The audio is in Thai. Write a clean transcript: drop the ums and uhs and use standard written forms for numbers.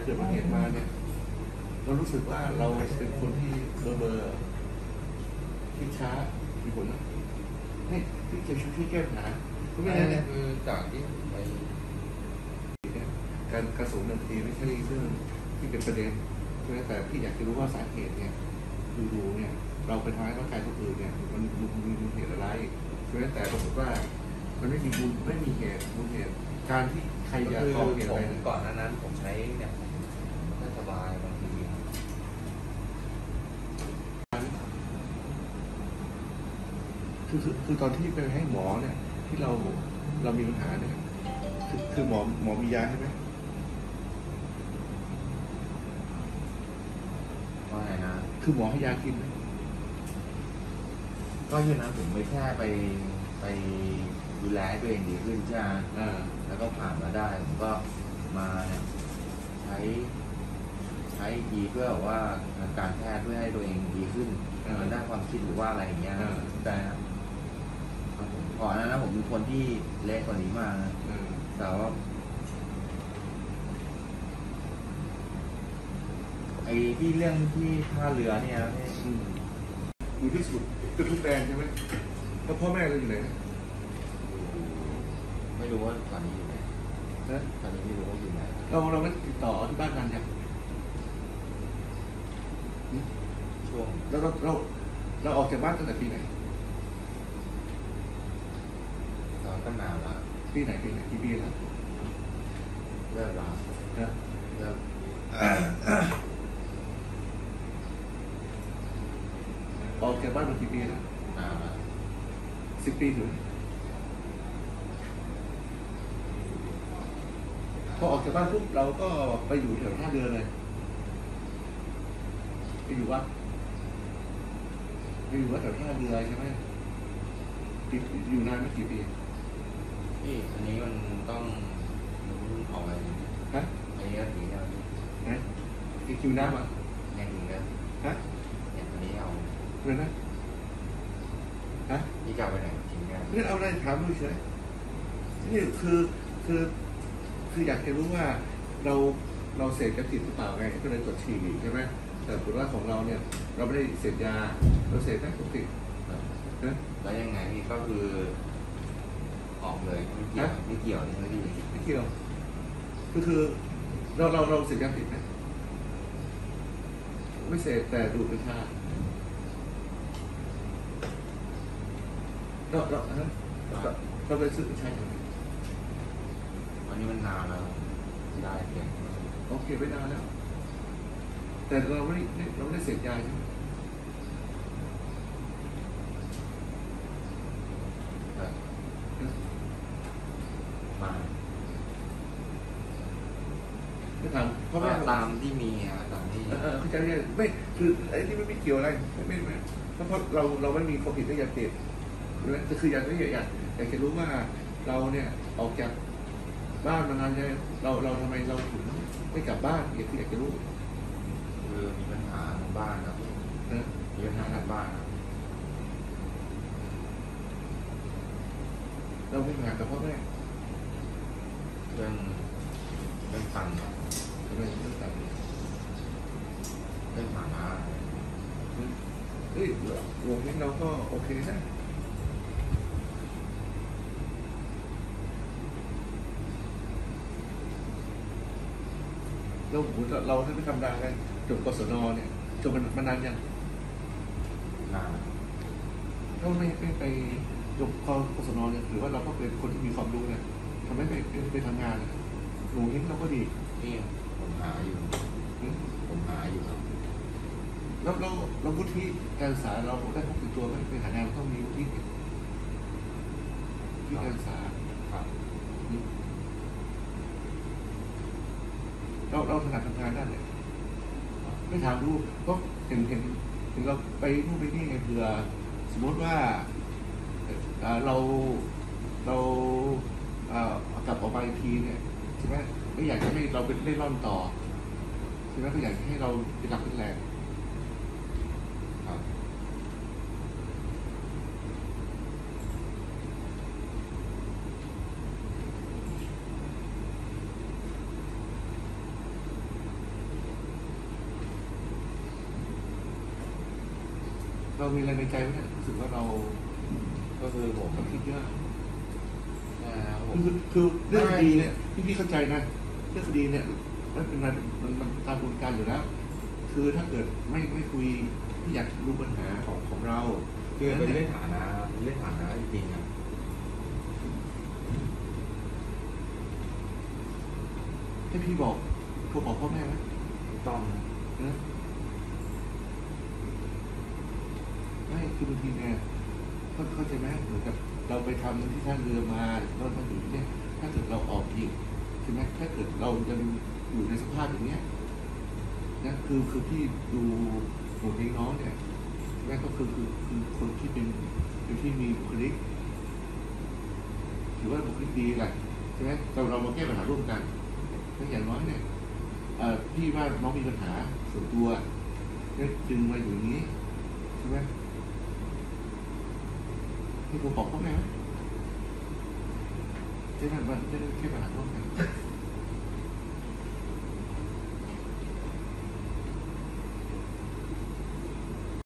เกิดอุบัติเหตุมาเนี่ยเรารู้สึกว่าเราเป็นคนที่เบอร์ที่ช้ามีผลนะนี่ที่จะช่วยแก้ปัญหาเพราะไม่งั้นเนี่ยคือจากที่ไปการกระสุนนาทีไม่ใช่เรื่องที่เป็นประเด็นแต่พี่อยากจะรู้ว่าสาเหตุเนี่ยดูเนี่ยเราไปทำร้ายร่างกายคนอื่นเนี่ยมันมีเหตุอะไรใช่ไหมแต่ปรากฏว่ามันไม่มีมูลเหตุการที่ใครจะก่อเหตุอะไรก่อนนั้นผมใช้เนี่ยไม่สบายบางทีคือตอนที่ไปให้หมอเนี่ยที่เรามีปัญหาเนี่ยคือหมอมียาใช่ไหมว่าไงนะคือหมอให้ยากินก็ยืนนะผมไม่แค่ไปดูแลตัวเองดีขึ้นใช่ไหมแล้วก็ผ่านมาได้ผมก็มาเนี่ยใช้ดีเพื่อว่าการแพทย์เพื่อให้ตัวเองดีขึ้นในด้านความคิดหรือว่าอะไรอย่างเงี้ยแต่ก่อนนั้นนะผมเป็นคนที่เล็กกว่านี้มากนะแต่ว่าไอ้ที่เรื่องที่ท่าเรือเนี่ยอยู่ที่สุดคือทุกแดนใช่ไหมแล้วพ่อแม่เราอยู่ไหนไม่รู้ว่าตอนนี้อยู่ไหนนะตอนนี้ไม่รู้ว่าอยู่ไหนเราไม่ติดต่อที่บ้านกันยังช่วงเราออกจากบ้านตั้งแต่ปีไหนก็นานแล้วปีไหนกี่ปีแล้วเลิกแล้วนะเลิกออกจากบ้านมากี่ปีแล้ว10 ปีถึงพอออกจากบ้านปุ๊บเราก็ไปอยู่แถวท่าเรือเลยไปอยู่วัดแถวท่าเรือใช่ไหมอยู่นานไม่กี่ปีนี่อันนี้มันต้องออกอะไรฮะอันนี้ก็ถึงแล้วนะคิวน้ำอ่ะยังถึงแล้วฮะอย่างอันนี้เอาเลยนะฮะนี่จะไปไหนจริงกันไม่เอาอะไรถามดูเฉยนี่คืออยากจะรู้ว่าเราเสพยาติดหรือเปล่าไงก็เลยตรวจฉี่ใช่ไหมแต่ผลว่าของเราเนี่ยเราไม่ได้เสพยาเราเสพแค่ปกตินะแล้วยังไงนี่ก็คือออกเลยไม่เกี่ยวนี่ไม่ดีไม่เกี่ยวคือเราเสพยาติดไหมไม่เสพแต่ดูดกัญชาเราไปซื้อกัญชาอย่างไรวันนี้มันนานแล้วได้เพียงโอเคไม่นานแล้วแต่เราไม่ได้เสพยาใช่ไหมมาไม่ถามเพราะว่าตามที่มีตามที่เขาจะเนี่ยไม่คือไอ้ที่ไม่เกี่ยวอะไรไม่เพราะเราไม่มีความผิดเรื่องยาเสพคืออยากจะรู้ว่าเราเนี่ยออกจากบ้านมานานยังเราทำไมเราถึงไม่กลับบ้านอยากจะรู้คือมีปัญหาทางบ้านครับมีปัญหาทางบ้านเราไม่หากับพ่อแม่เรื่องตังค์ทำไมเรื่องตังค์เรื่องฐานะวงนี้เราก็โอเคนะเราไม่ทำงานกันจบกศนเนี่ยจบมานานยังนานก็ไม่ไปจบกศนเนี่ยหรือว่าเราก็เป็นคนที่มีความรู้เนี่ยทำไมไปทำงานหนูเห็นเราก็ดีนี่ผมหาอยู่ครับแล้วเราวุฒิการศึกษาเราได้พกติดตัวไหมไปหางานต้องมีวุฒิที่การศึกษาเราถนัดทำงานด้านไหนไม่ถามดูก็เห็นเราไปนู่นไปนี่ไงเผื่อสมมติว่าเรากลับออกไปทีเนี่ยใช่ไหมไม่อยากจะให้เราเป็นเล่ร่อนต่อใช่ไหมก็อยากให้เราเป็นหลักเป็นแหล่งเรามีอะไรในใจไหมเนี่ยรู้สึกว่าเราก็คือผมเราคิดเยอะนะครับผมคือเรื่องคดีเนี่ยพี่เข้าใจนะเรื่องคดีเนี่ยมันเป็นมันตามกระบวนการอยู่แล้ว คือถ้าเกิดไม่คุยพี่อยากรู้ปัญหาของเราคือเป็นเรื่องฐานะเป็นเรื่องฐานะจริงๆครับให้พี่บอกโทรบอกพ่อแม่ไหมถูกต้องนะนะไม่คือบางทีเนี่ยเข้าใจไหมเหมือนกับเราไปทำที่ท่าเรือมาเรามาอยู่ที่เนี่ยถ้าเกิดเราออกอีกใช่ไหมถ้าเกิดเรายังอยู่ในสภาพอย่างเนี้ยนะคือพี่ดูหัวเพลงน้องเนี่ยแม่ก็คือคนที่เป็นที่มีบุคลิกถือว่าบุคลิกดีแหละใช่ไหมเรามาแก้ปัญหาร่วมกันแล้วอย่างน้อยเนี่ยพี่ว่าน้องมีปัญหาส่วนตัวเนี่ยจึงมาอยู่อย่างนี้ใช่ไหมที่ผมบอกพ่อแม่ไหมจะได้แก้ปัญหาร่วมกัน